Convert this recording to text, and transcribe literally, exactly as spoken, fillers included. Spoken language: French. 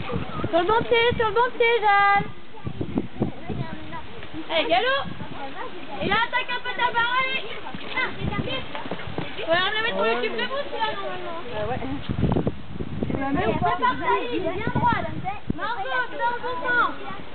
Sur le bon pied, sur le bon pied, Jeanne. Allez, galop. Et là, attaque un peu ta barre, allez. Faut la mettre sur le tube de mousse, là, normalement. Ah ouais. On la met ou pas? C'est parti, bien droite. Margot, c'est dans le bon sens.